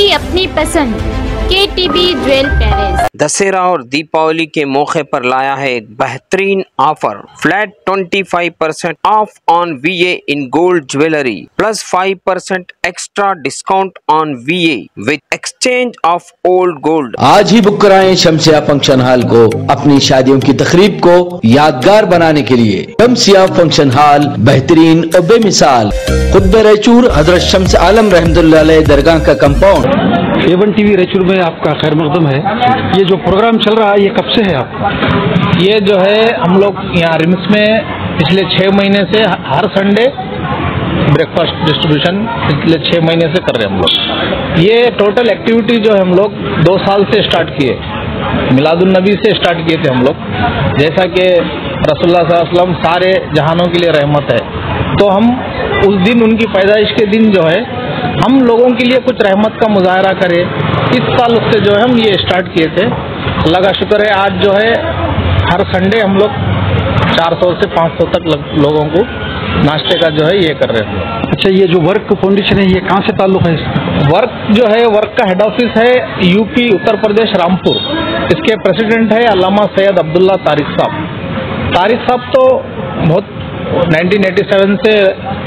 की अपनी पसंद KTB ज्वेल पैलेस दशहरा और दीपावली के मौके पर लाया है एक बेहतरीन offer. Flat 25% off on VA in gold jewellery plus 5% extra discount on VA with exchange of old gold. आज ही बुक कराएं शमसिया फंक्शन हॉल को अपनी शादियों की तकरीब को यादगार बनाने के लिए। शमसिया फंक्शन हॉल बेहतरीन और बेमिसाल, खुद रायचूर हजरत शम्स आलम रहमतुल्लाह अलैह दरगाह का कंपाउंड। A1 TV रायचूर में आपका खैर मकदम है। ये जो प्रोग्राम चल रहा है ये कब से है आपका? ये जो है हम लोग यहाँ रिम्स में पिछले 6 महीने से हर संडे ब्रेकफास्ट डिस्ट्रीब्यूशन पिछले 6 महीने से कर रहे हैं हम लोग। ये टोटल एक्टिविटी जो है हम लोग 2 साल से स्टार्ट किए, मिलादुन नबी से स्टार्ट किए थे हम लोग। जैसा कि रसूलुल्लाह सल्लल्लाहु अलैहि वसल्लम सारे जहानों के लिए रहमत है, तो हम उस दिन उनकी पैदाइश के दिन जो है हम लोगों के लिए कुछ रहमत का मुजाहरा करें। इस साल उससे जो है हम ये स्टार्ट किए थे। अल्लाह का शुक्र है आज जो है हर संडे हम लोग 400 से 500 तक लोगों को नाश्ते का जो है ये कर रहे हैं। अच्छा, ये जो वर्क फाउंडेशन है ये कहाँ से ताल्लुक है इसका? वर्क जो है वर्क का हेड ऑफिस है यूपी उत्तर प्रदेश रामपुर। इसके प्रेसिडेंट है अल्लामा सैयद अब्दुल्ला तारिक साहब। तारिक साहब तो बहुत 1987 से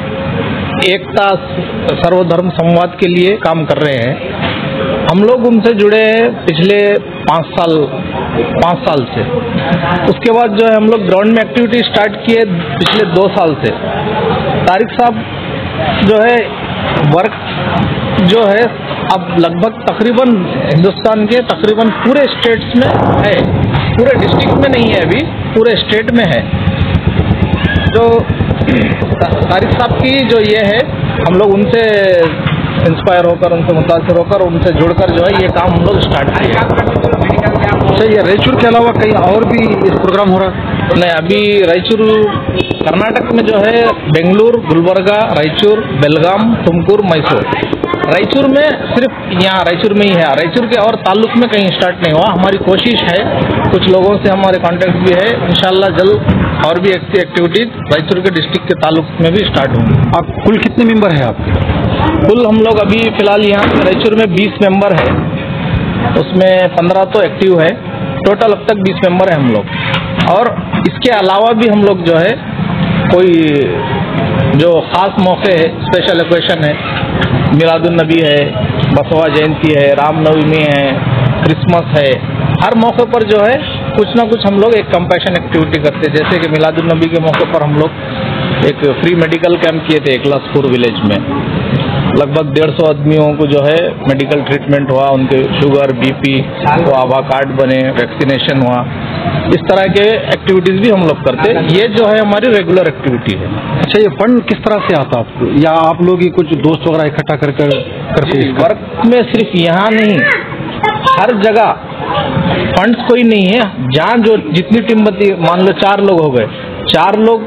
एकता सर्वधर्म संवाद के लिए काम कर रहे हैं। हम लोग उनसे जुड़े हैं पिछले 5 साल से। उसके बाद जो है हम लोग ग्राउंड में एक्टिविटी स्टार्ट किए पिछले 2 साल से। तारिक साहब जो है वर्क जो है अब लगभग तकरीबन हिंदुस्तान के तकरीबन पूरे स्टेट्स में है, पूरे डिस्ट्रिक्ट में नहीं है, अभी पूरे स्टेट में है। जो तारिक साहब की जो ये है हम लोग उनसे इंस्पायर होकर, उनसे मुतासिर होकर, उनसे जुड़कर जो है ये काम हम लोग स्टार्ट किए। अच्छा, ये रायचूर के अलावा कहीं और भी इस प्रोग्राम हो रहा है? नहीं, अभी रायचूर कर्नाटक में जो है बेंगलुरु, गुलबर्गा, रायचूर, बेलगाम, तुमकुर, मैसूर। रायचूर में सिर्फ यहाँ रायचूर में ही है, रायचूर के और ताल्लुक में कहीं स्टार्ट नहीं हुआ। हमारी कोशिश है, कुछ लोगों से हमारे कांटेक्ट भी है, इंशाल्लाह जल्द और भी एक्टिविटीज रायचूर के डिस्ट्रिक्ट के ताल्लुक में भी स्टार्ट होंगी। आप कुल कितने मेंबर हैं आपके? कुल हम लोग अभी फिलहाल यहाँ रायचूर में 20 मेंबर है, उसमें 15 तो एक्टिव है, टोटल अब तक 20 मेंबर है हम लोग। और इसके अलावा भी हम लोग जो है कोई जो ख़ास मौके है, स्पेशल ओकेशन है, मिलादुन नबी है, बसवा जयंती है, रामनवमी है, क्रिसमस है, हर मौके पर जो है कुछ ना कुछ हम लोग एक कंपैशन एक्टिविटी करते हैं। जैसे कि मिलादुन नबी के मौके पर हम लोग एक फ्री मेडिकल कैंप किए थे एकलासपुर विलेज में। लगभग 150 आदमियों को जो है मेडिकल ट्रीटमेंट हुआ, उनके शुगर BP को आभा कार्ड बने, वैक्सीनेशन हुआ। इस तरह के एक्टिविटीज भी हम लोग करते हैं। ये जो है हमारी रेगुलर एक्टिविटी है। अच्छा, ये फंड किस तरह से आता आपको, या आप लोग ही कुछ दोस्त वगैरह इकट्ठा करते हैं? वर्क में सिर्फ यहाँ नहीं, हर जगह फंड्स कोई नहीं है। जहाँ जो जितनी टीम बनती, मान लो 4 लोग हो गए, 4 लोग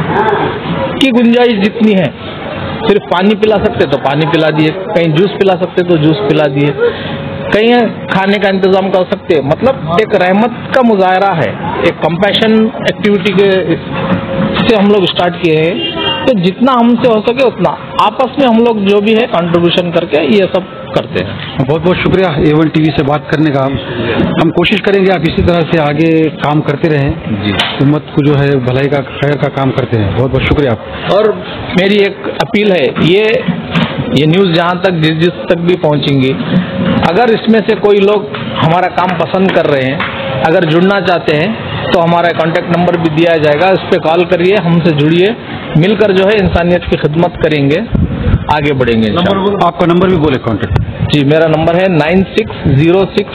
की गुंजाइश जितनी है, सिर्फ पानी पिला सकते तो पानी पिला दिए, कहीं जूस पिला सकते तो जूस पिला दिए, कहीं खाने का इंतजाम कर सकते। मतलब एक रहमत का मुजाहरा है, एक कंपैशन एक्टिविटी के से हम लोग स्टार्ट किए हैं। तो जितना हमसे हो सके उतना आपस में हम लोग जो भी है कंट्रीब्यूशन करके ये सब करते हैं। बहुत बहुत शुक्रिया A1 TV से बात करने का। हम कोशिश करेंगे आप इसी तरह से आगे काम करते रहें जी, उम्मत को जो है भलाई का खैर का काम करते हैं। बहुत बहुत शुक्रिया आप। और मेरी एक अपील है, ये न्यूज़ जहाँ तक जिस तक भी पहुँचेंगी, अगर इसमें से कोई लोग हमारा काम पसंद कर रहे हैं, अगर जुड़ना चाहते हैं तो हमारा कांटेक्ट नंबर भी दिया जाएगा, इस पर कॉल करिए, हमसे जुड़िए, मिलकर जो है इंसानियत की खिदमत करेंगे, आगे बढ़ेंगे। आपका नंबर भी बोले कांटेक्ट। जी, मेरा नंबर है 9606563383।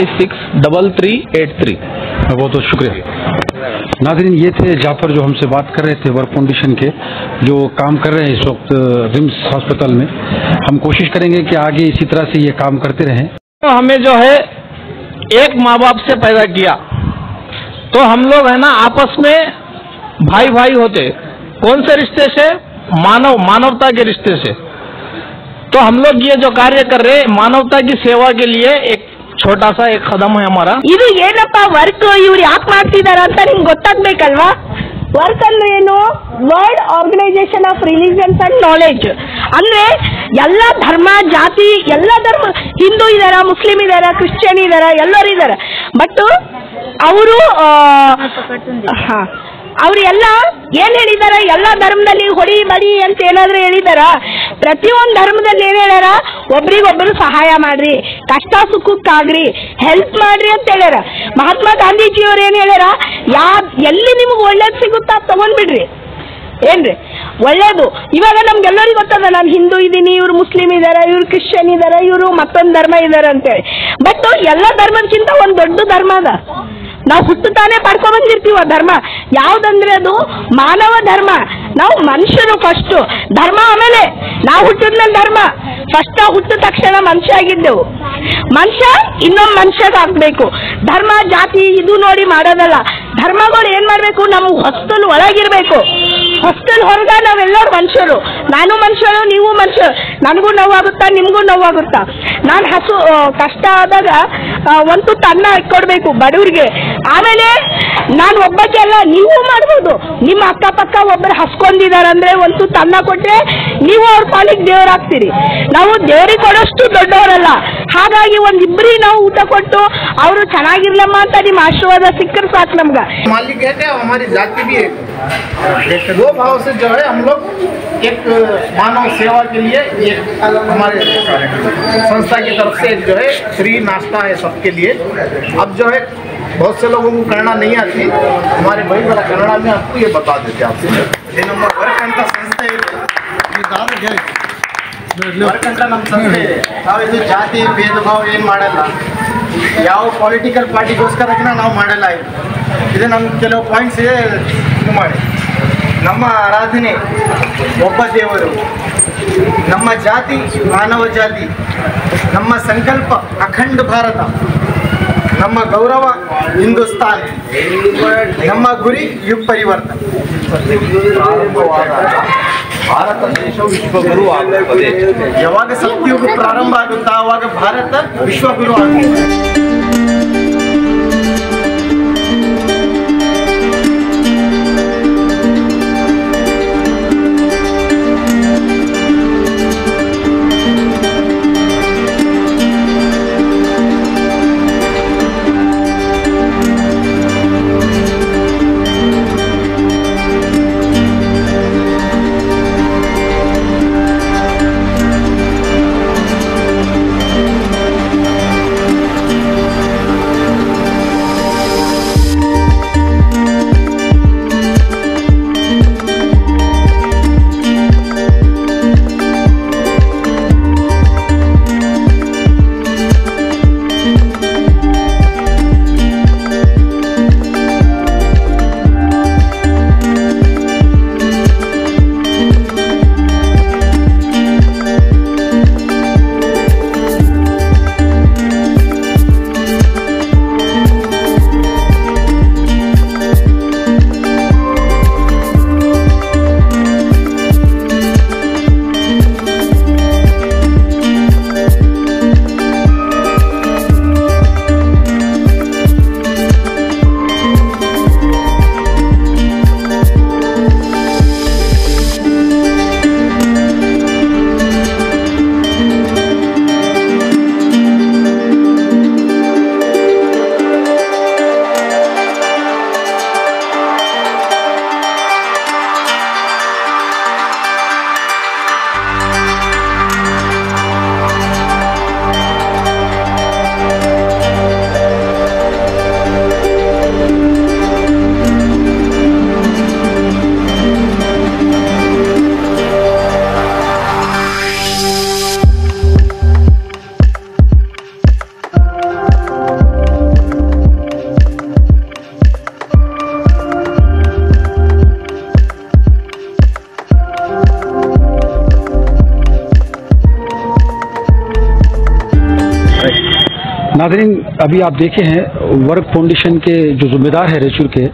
बहुत बहुत शुक्रिया। नाज़रीन, ये थे जाफर जो हमसे बात कर रहे थे वर्क फाउंडेशन के, जो काम कर रहे हैं इस वक्त रिम्स अस्पताल में। हम कोशिश करेंगे कि आगे इसी तरह से ये काम करते रहें। तो हमें जो है एक माँ बाप से पैदा किया, तो हम लोग है ना आपस में भाई भाई होते। कौन से रिश्ते से? मानवता के रिश्ते से। तो हम लोग ये जो कार्य कर रहे हैं मानवता की सेवा के लिए एक छोटा सा एक कदम है हमारा। ಇದು ಏನಪ್ಪ ವರ್ಕ್ ಇವ್ರು ಯಾಕೆ ಮಾಡ್ತಿದಾರ ಅಂತ ನಿಮ್ಗೆ ಗೊತ್ತಾಗ್ಬೇಕಲ್ವಾ? ವರ್ಕ್ ಅಂದ್ರೆ ಏನು? World organisation of religions and knowledge. ಅಂದ್ರೆ ಎಲ್ಲ ಧರ್ಮ ಜಾತಿ ಎಲ್ಲ ಧರ್ಮ, ಹಿಂದೂ ಇದಾರ, ಮುಸ್ಲಿಂ ಇದಾರ, ಕ್ರಿಶ್ಚಿಯನ್ ಇದಾರ, ಎಲ್ಲರೂ ಇದಾರ. ಬಟ್ ಅವರು ಎಲ್ಲ ಏನ್ ಹೇಳಿದಾರ? ಎಲ್ಲ ಧರ್ಮದಲ್ಲಿ ಹೊಡಿ ಬಡಿ ಅಂತ ಏನಾದ್ರು ಹೇಳಿದಾರ? ಪ್ರತಿಯೊಂದು ಧರ್ಮದಲ್ಲಿ ಏನ್ ಹೇಳ್ಯಾರ? ಒಬ್ರಿಗೊಬ್ರು ಸಹಾಯ ಮಾಡ್ರಿ, ಕಷ್ಟ ಸುಖಕ್ಕಾಗ್ರಿ, ಹೆಲ್ಪ್ ಮಾಡ್ರಿ ಅಂತ ಹೇಳ್ಯಾರ. ಮಹಾತ್ಮ ಗಾಂಧೀಜಿಯವ್ರು ಏನ್ ಹೇಳ್ಯಾರ? ಎಲ್ಲಿ ನಿಮ್ಗೆ ಒಳ್ಳೇದ್ ಸಿಗುತ್ತಾ ತಗೊಂಡ್ಬಿಡ್ರಿ, ಏನ್ರಿ ಒಳ್ಳೇದು. ಇವಾಗ ನಮ್ಗೆಲ್ಲರಿಗೂ ಗೊತ್ತದ, ನಾನು ಹಿಂದೂ ಇದ್ದೀನಿ, ಇವ್ರು ಮುಸ್ಲಿಂ ಇದಾರ, ಇವ್ರು ಕ್ರಿಶ್ಚಿಯನ್ ಇದಾರ, ಇವರು ಮತ್ತೊಂದು ಧರ್ಮ ಇದಾರ ಅಂತೇಳಿ. ಬಟ್ ಎಲ್ಲ ಧರ್ಮಕ್ಕಿಂತ ಒಂದು ದೊಡ್ಡ ಧರ್ಮ ಅದ, ನಾವು ಹುಟ್ಟುತ್ತಾನೆ ಪಡ್ಕೊ ಬಂದಿರ್ತೀವ ಧರ್ಮ. ಯಾವ್ದಂದ್ರೆ ಅದು ಮಾನವ ಧರ್ಮ. ನಾವು ಮನುಷ್ಯರು ಫಸ್ಟ್, ಧರ್ಮ ಆಮೇಲೆ. ನಾವು ಹುಟ್ಟಿದ್ಮೇಲೆ ಧರ್ಮ. ಫಸ್ಟ್ ಹುಟ್ಟಿದ ತಕ್ಷಣ ಮನುಷ್ಯ ಆಗಿದ್ದೆವು, ಮನುಷ್ಯ ಇನ್ನೊಂದು ಮನುಷ್ಯಗೆ ಆಗ್ಬೇಕು. ಧರ್ಮ ಜಾತಿ ಇದು ನೋಡಿ ಮಾಡೋದಲ್ಲ. ಧರ್ಮಗಳು ಏನ್ ಮಾಡ್ಬೇಕು? ನಮ್ಮ ಹೊಸ್ತಲ್ ಒಳಗಿರ್ಬೇಕು. ಹೊಸ್ತಲ್ ಹೊರಗ ನಾವೆಲ್ಲರೂ ಮನುಷ್ಯರು. ನಾನು ಮನುಷ್ಯರು, ನೀವು ಮನುಷ್ಯರು. ನನಗೂ ನೋವಾಗುತ್ತಾ, ನಿಮ್ಗೂ ನೋವಾಗುತ್ತಾ. ನಾನು ಕಷ್ಟ ಆದಾಗ ಒಂದು ಅನ್ನ ಇಟ್ಕೊಡ್ಬೇಕು ಬಡವ್ರಿಗೆ. ಆಮೇಲೆ ನಾನು ಒಬ್ಬಕ್ಕೆ ಅಲ್ಲ, ನೀವು ಮಾಡ್ಬೋದು. ನಿಮ್ಮ ಅಕ್ಕಪಕ್ಕ ಒಬ್ಬರು ಹಸ್ಕೊಂಡಿದಾರಂದ್ರೆ ಒಂದು ಅನ್ನ ಕೊಟ್ರೆ ನೀವು ಅವ್ರ ಪಾಲಿಗೆ ದೇವರಾಗ್ತೀರಿ. ನಾವು ದೇವರಿಗೆ ಕೊಡೋಷ್ಟು ದೊಡ್ಡವರಲ್ಲ. ಹಾಗಾಗಿ ಒಂದಿಬ್ಬರಿಗೆ ನಾವು ಊಟ ಕೊಟ್ಟು ಅವರು ಚೆನ್ನಾಗಿರ್ಲಮ್ಮ ಅಂತ ನಿಮ್ಮ ಆಶೀರ್ವಾದ ಸಿಕ್ಕರೆ ಸಾಕು ನಮ್ಗ. मालिक है क्या? हमारी जाति भी है। दो भाव से जो है हम लोग एक मानव सेवा के लिए ये हमारे संस्था की तरफ से जो है फ्री नाश्ता है सबके लिए। अब जो है बहुत से लोगों को कन्नड़ा नहीं आती, हमारे भाई बड़ा कन्नड़ा में आपको ये बता देते आपसे। ये नंबर वर्क ಅಂತ ಸಂಸ್ಥೆ ವರ್ಕ್ ಅಂತ ನಮ್ಮ ಸಂಸ್ಥೆ. ನಾವಿದು ಜಾತಿ ಭೇದ ಭಾವ ಏನು ಮಾಡಲ್ಲ, ಯಾವ ಪೊಲಿಟಿಕಲ್ ಪಾರ್ಟಿಗೋಸ್ಕರ ನಾವು ಮಾಡಲ್ಲ. ಇದು ನಮ್ಮ ಕೆಲವು ಪಾಯಿಂಟ್ಸ್ ಇದೆ, ಇದು ಮಾಡಿ. ನಮ್ಮ ಆರಾಧನೆ ಒಬ್ಬ ದೇವರು, ನಮ್ಮ ಜಾತಿ ಮಾನವ ಜಾತಿ, ನಮ್ಮ ಸಂಕಲ್ಪ ಅಖಂಡ ಭಾರತ, ನಮ್ಮ ಗೌರವ ಹಿಂದೂಸ್ತಾನ್, ನಮ್ಮ ಗುರಿ ಯುಗ ಪರಿವರ್ತನೆ. ಭಾರತ ದೇಶವು ವಿಶ್ವಗುರು ಆಗುತ್ತದೆ. ಯಾವಾಗ ಸತ್ಯಯುಗ ಪ್ರಾರಂಭ ಆಗುತ್ತಾ ಆವಾಗ ಭಾರತ ವಿಶ್ವಗುರು ಆಗುತ್ತದೆ. नाज़रीन, अभी आप देखे हैं वर्क फाउंडेशन के जो जिम्मेदार है रेचूर के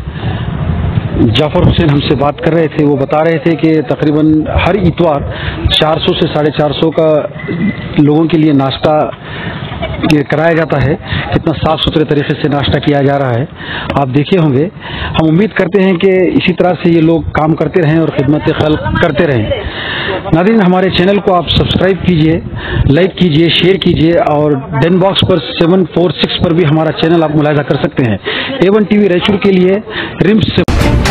जाफर हुसैन हमसे बात कर रहे थे। वो बता रहे थे कि तकरीबन हर इतवार 400 से 450 का लोगों के लिए नाश्ता कराया जाता है, कितना साफ सुथरे तरीके से नाश्ता किया जा रहा है, आप देखे होंगे। हम उम्मीद करते हैं कि इसी तरह से ये लोग काम करते रहें और खिदमत खल्क करते रहें। नाज़रीन, हमारे चैनल को आप सब्सक्राइब कीजिए, लाइक कीजिए, शेयर कीजिए और डेन बॉक्स पर 746 पर भी हमारा चैनल आप मुलाहिजा कर सकते हैं। A1 TV रायचूर के लिए रिम्स से